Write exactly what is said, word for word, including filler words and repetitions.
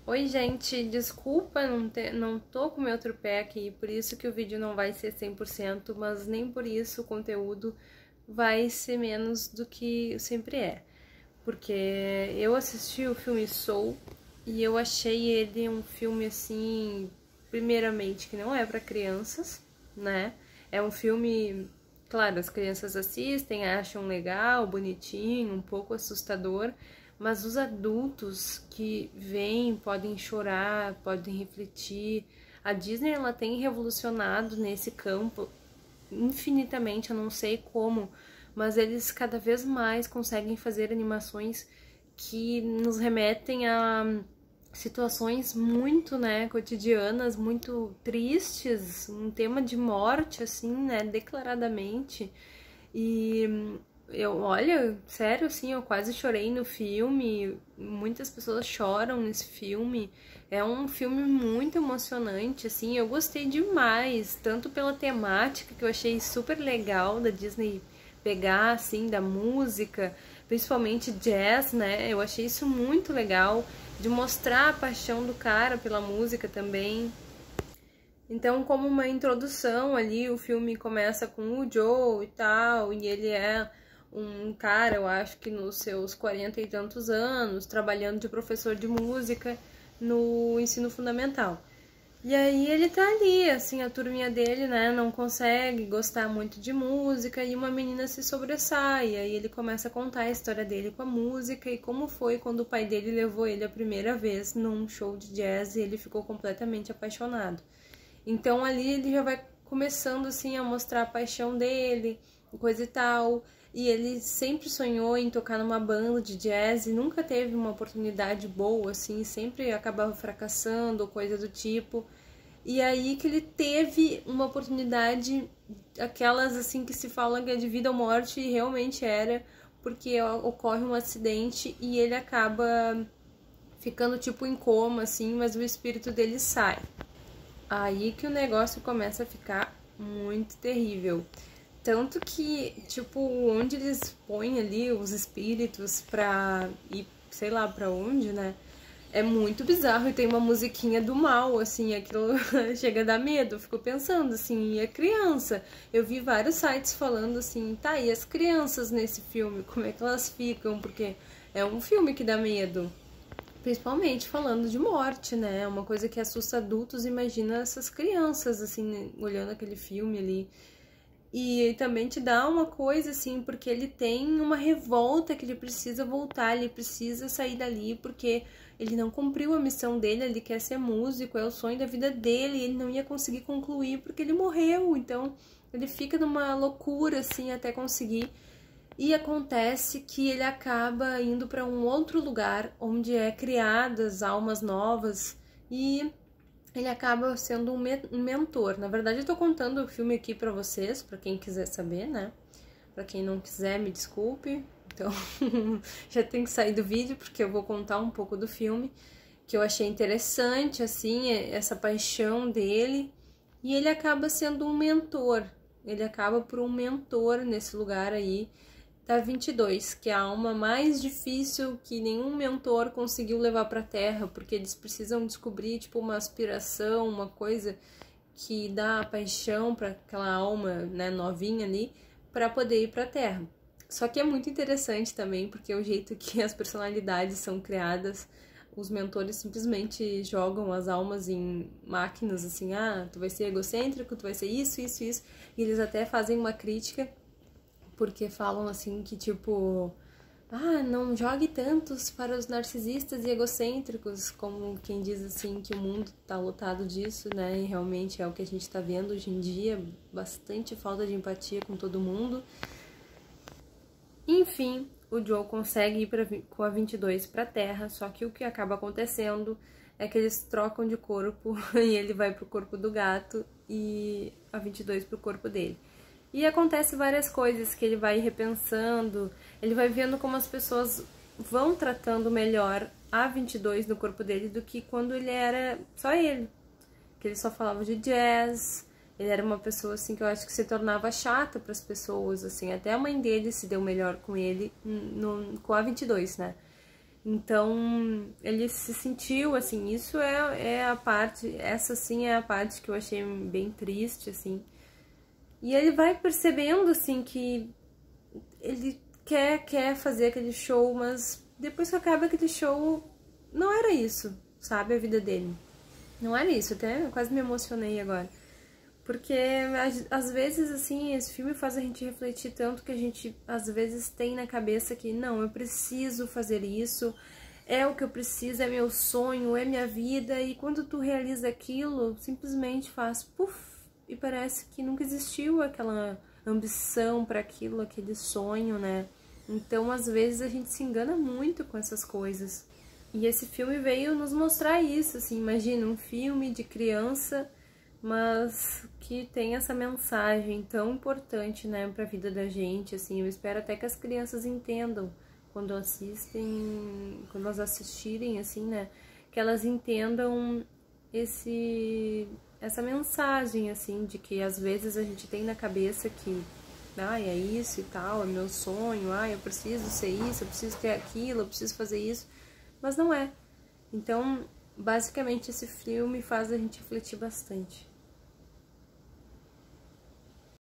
Oi, gente, desculpa, não, ter, não tô com meu tripé aqui, por isso que o vídeo não vai ser cem por cento, mas nem por isso o conteúdo vai ser menos do que sempre é. Porque eu assisti o filme Soul e eu achei ele um filme, assim, primeiramente, que não é para crianças, né? É um filme, claro, as crianças assistem, acham legal, bonitinho, um pouco assustador, mas os adultos que vêm podem chorar, podem refletir. A Disney, ela tem revolucionado nesse campo infinitamente, eu não sei como, mas eles cada vez mais conseguem fazer animações que nos remetem a situações muito, né, cotidianas, muito tristes, um tema de morte, assim, né, declaradamente. E eu, olha, sério, assim, eu quase chorei no filme, muitas pessoas choram nesse filme, é um filme muito emocionante, assim, eu gostei demais, tanto pela temática, que eu achei super legal da Disney pegar, assim, da música, principalmente jazz, né, eu achei isso muito legal, de mostrar a paixão do cara pela música também. Então, como uma introdução ali, o filme começa com o Joe e tal, e ele é um cara, eu acho que nos seus quarenta e tantos anos, trabalhando de professor de música no ensino fundamental. E aí ele tá ali, assim, a turminha dele, né, não consegue gostar muito de música e uma menina se sobressai. E aí ele começa a contar a história dele com a música e como foi quando o pai dele levou ele a primeira vez num show de jazz e ele ficou completamente apaixonado. Então ali ele já vai começando assim a mostrar a paixão dele, coisa e tal. E ele sempre sonhou em tocar numa banda de jazz e nunca teve uma oportunidade boa, assim, sempre acabava fracassando ou coisa do tipo. E aí que ele teve uma oportunidade, aquelas assim que se fala que é de vida ou morte, e realmente era, porque ocorre um acidente e ele acaba ficando tipo em coma, assim, mas o espírito dele sai. Aí que o negócio começa a ficar muito terrível. Tanto que, tipo, onde eles põem ali os espíritos pra ir, sei lá pra onde, né? É muito bizarro e tem uma musiquinha do mal, assim, aquilo chega a dar medo. Eu fico pensando, assim, e a criança? Eu vi vários sites falando assim, tá, e as crianças nesse filme, como é que elas ficam? Porque é um filme que dá medo. Principalmente falando de morte, né? Uma coisa que assusta adultos, imagina essas crianças, assim, olhando aquele filme ali. E também te dá uma coisa, assim, porque ele tem uma revolta que ele precisa voltar, ele precisa sair dali, porque ele não cumpriu a missão dele, ele quer ser músico, é o sonho da vida dele, e ele não ia conseguir concluir porque ele morreu. Então, ele fica numa loucura, assim, até conseguir. E acontece que ele acaba indo para um outro lugar onde é criadas almas novas e ele acaba sendo um, me um mentor. Na verdade, eu tô contando o filme aqui para vocês, para quem quiser saber, né? Para quem não quiser, me desculpe. Então, já tem que sair do vídeo porque eu vou contar um pouco do filme, que eu achei interessante, assim, essa paixão dele. E ele acaba sendo um mentor. Ele acaba por um mentor nesse lugar aí da vinte e dois, que é a alma mais difícil que nenhum mentor conseguiu levar para a Terra, porque eles precisam descobrir tipo uma aspiração, uma coisa que dá paixão para aquela alma, né, novinha ali, para poder ir para a Terra. Só que é muito interessante também, porque é o jeito que as personalidades são criadas, os mentores simplesmente jogam as almas em máquinas, assim, ah, tu vai ser egocêntrico, tu vai ser isso, isso, isso, e eles até fazem uma crítica, porque falam assim que, tipo, ah, não jogue tantos para os narcisistas e egocêntricos, como quem diz assim que o mundo tá lotado disso, né? E realmente é o que a gente tá vendo hoje em dia, bastante falta de empatia com todo mundo. Enfim, o Joe consegue ir pra, com a vinte e dois pra Terra, só que o que acaba acontecendo é que eles trocam de corpo e ele vai pro corpo do gato e a vinte e dois pro corpo dele. E acontece várias coisas que ele vai repensando, ele vai vendo como as pessoas vão tratando melhor a vinte e dois no corpo dele do que quando ele era só ele. Que ele só falava de jazz, ele era uma pessoa assim que eu acho que se tornava chata para as pessoas, assim, até a mãe dele se deu melhor com ele, no, com a vinte e dois, né? Então, ele se sentiu, assim, isso é, é a parte, essa sim é a parte que eu achei bem triste, assim. E ele vai percebendo, assim, que ele quer, quer fazer aquele show, mas depois que acaba aquele show, não era isso, sabe, a vida dele. Não era isso, até quase me emocionei agora. Porque, às vezes, assim, esse filme faz a gente refletir tanto que a gente, às vezes, tem na cabeça que, não, eu preciso fazer isso, é o que eu preciso, é meu sonho, é minha vida, e quando tu realiza aquilo, simplesmente faz puff, e parece que nunca existiu aquela ambição para aquilo, aquele sonho, né? Então, às vezes, a gente se engana muito com essas coisas. E esse filme veio nos mostrar isso, assim, imagina, um filme de criança, mas que tem essa mensagem tão importante, né, pra vida da gente, assim, eu espero até que as crianças entendam quando assistem, quando elas assistirem, assim, né, que elas entendam esse, essa mensagem, assim, de que às vezes a gente tem na cabeça que, ah, é isso e tal, é meu sonho, ah, eu preciso ser isso, eu preciso ter aquilo, eu preciso fazer isso, mas não é. Então, basicamente, esse filme faz a gente refletir bastante.